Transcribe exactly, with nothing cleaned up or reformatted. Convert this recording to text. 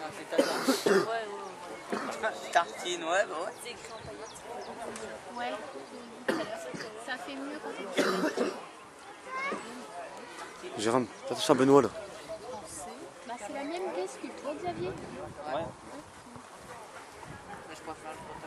Ouais, ouais, ouais. Tartine, ouais, bah ouais. C'est écrit en paillettes. Ouais. Ça fait mieux quand on fait. Jérôme, t'as touché à Benoît là. Bah, c'est la même pièce que toi, Xavier. Ouais. Mais je préfère le